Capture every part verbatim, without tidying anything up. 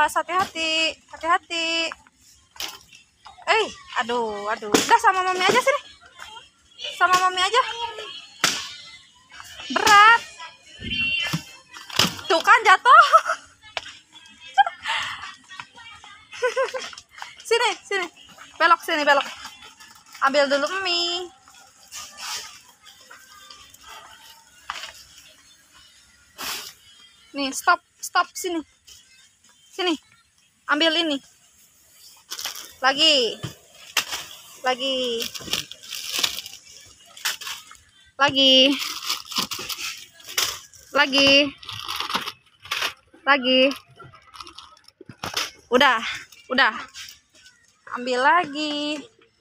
awas, hati-hati, hati-hati. Eh, aduh, aduh. Udah sama mami aja sini. Sama mami aja. Berat. Tuh kan jatuh. Sini, sini. Belok sini, belok. Ambil dulu mie. Nih, stop, stop sini. Sini. Ambil ini. Lagi. Lagi. Lagi. Lagi. Lagi. Udah, udah. Ambil lagi.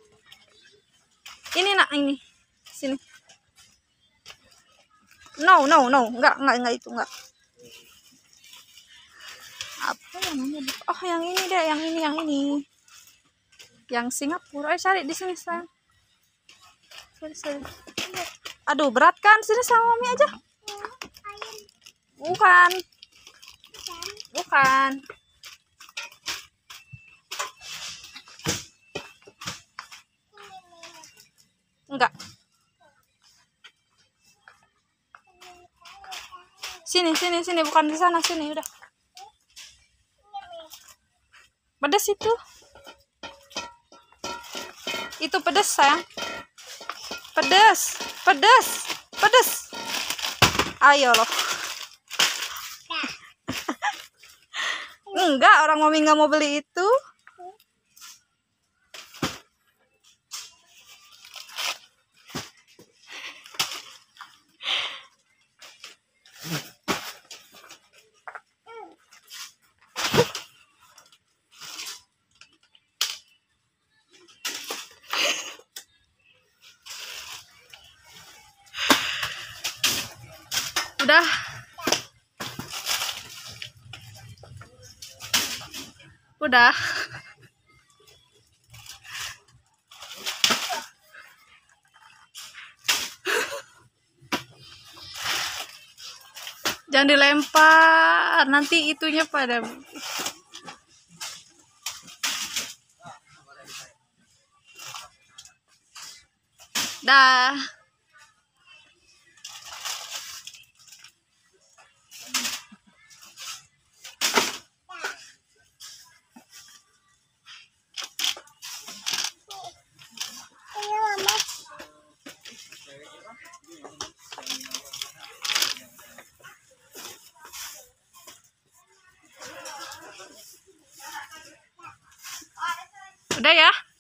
Ini nak, ini. Sini. No, no, no. Enggak, enggak, enggak itu, enggak. Apa yang namanya? Oh, yang ini deh, yang ini, yang ini. Yang Singapura. Eh, cari di sini, sayang. Sini, sini. Aduh, berat kan? Sini sama mami aja. Bukan. Bukan. Enggak. Sini, sini, sini. Bukan di sana, sini. Udah. Pedas itu. Itu pedas, sayang. Pedas. Pedas. Pedas. Ayo loh. Enggak, orang mami nggak mau beli itu. Udah. Udah. Jangan dilempar, nanti itunya pada. Dah. Udah ya.